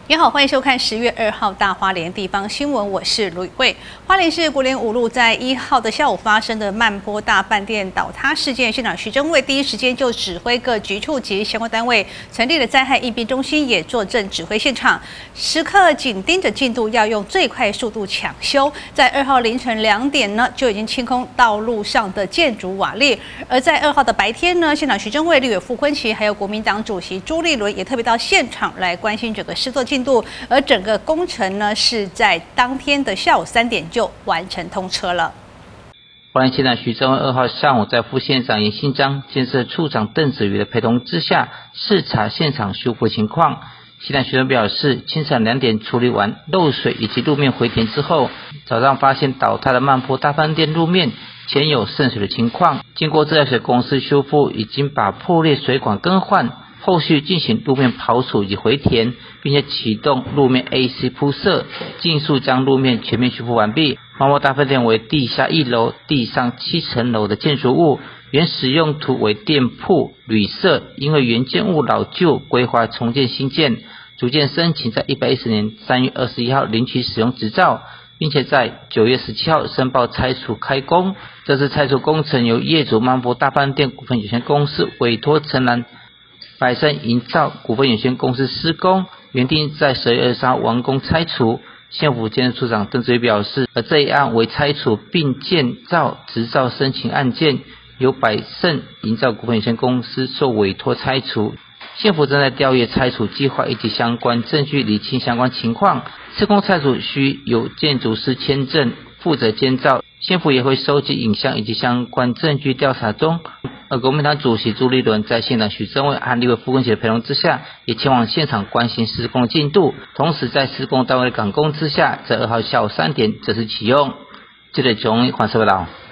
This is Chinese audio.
你好，欢迎收看10月2号大花莲地方新闻，我是卢宇慧。花莲市国联5路在1号的下午发生的曼波大饭店倒塌事件，县长徐榛蔚第一时间就指挥各局处及相关单位成立了灾害应变中心，也坐镇指挥现场，时刻紧盯着进度，要用最快速度抢修。在2号凌晨2点呢，就已经清空道路上的建筑瓦砾。而在2号的白天呢，县长徐榛蔚、立委傅昆萁，还有国民党主席朱立伦也特别到现场来关心整个施作进度，而整个工程呢是在当天的下午3点就完成通车了。 花莲县长徐榛蔚2号上午在副县长严信章、建设处长邓子瑜的陪同之下，视察现场修复情况。县长徐榛蔚表示，清晨2点处理完漏水以及路面回填之后，早上发现倒塌的曼波大饭店路面前有渗水的情况，经过自来水公司修复，已经把破裂水管更换。后续进行路面刨除以及回填，并且启动路面 AC 铺设，尽速将路面全面修复完毕。曼波大饭店为地下1楼、地上7层楼的建筑物，原始用途为店铺、旅社，因为原建物老旧，规划重建新建，逐渐申请在110年3月21号领取使用执照，并且在9月17号申报拆除开工。这次拆除工程由业主曼波大饭店股份有限公司委托城南百盛营造股份有限公司施工，原定在12月23号完工拆除。县府建设处长邓子瑜表示，而这一案为拆除并建造执照申请案件，由百盛营造股份有限公司受委托拆除。县府正在调阅拆除计划以及相关证据，厘清相关情况。施工拆除需由建筑师签证，负责监造。县府也会收集影像以及相关证据调查中。而国民党主席朱立伦在县长徐榛蔚和立委傅昆萁的陪同之下，也前往现场关心施工进度。同时，在施工单位的赶工之下，在2号下午3点正式启用。记者钟环社报道。